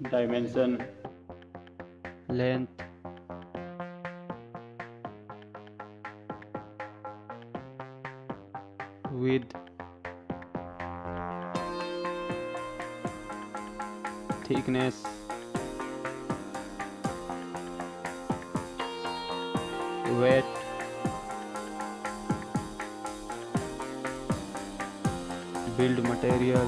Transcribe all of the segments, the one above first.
dimension, length, width, thickness, weight, build material,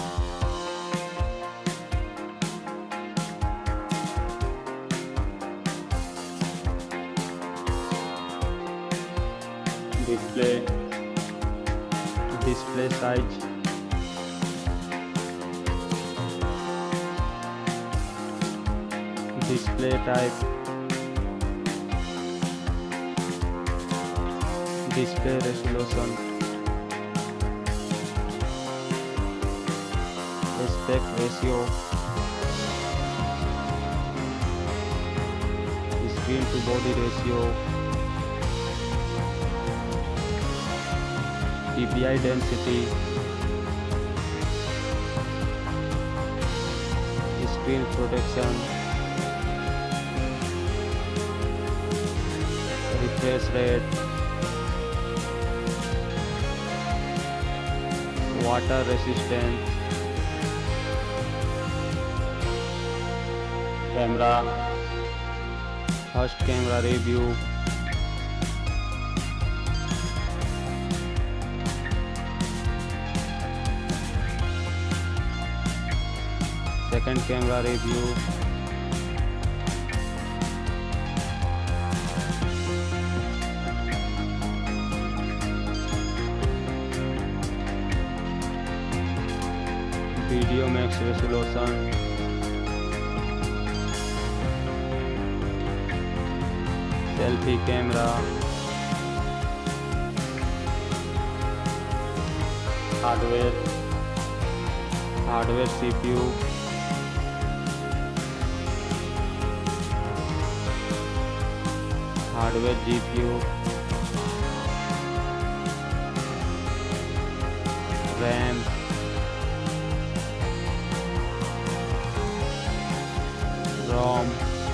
display, display size, display type, display resolution, aspect ratio, screen to body ratio, PPI density, screen protection, refresh rate, water resistance, camera, first camera review, second camera review, video max resolution, selfie camera, hardware CPU, hardware GPU, RAM, ROM,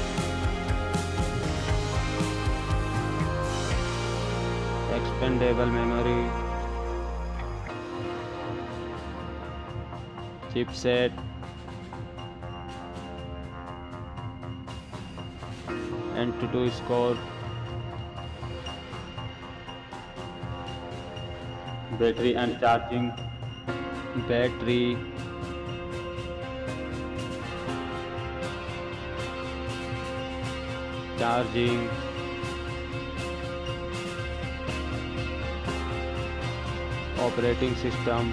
expandable memory, chipset, Antutu score, battery and charging, battery, charging, operating system,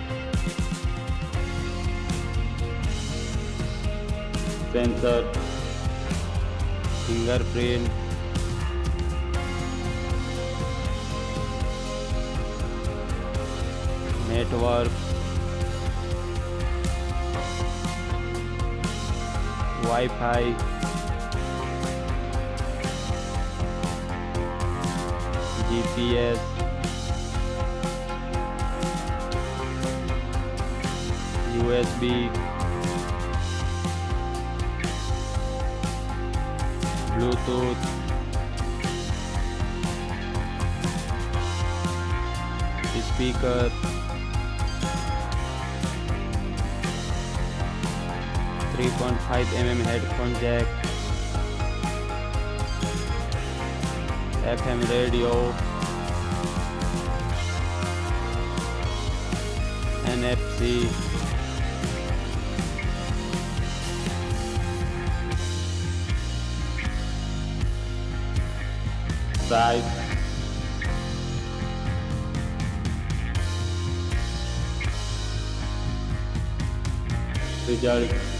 sensor, fingerprint, network, Wi-Fi, GPS, USB, Bluetooth, speaker, 3.5 mm headphone jack, FM radio, NFC, size, result,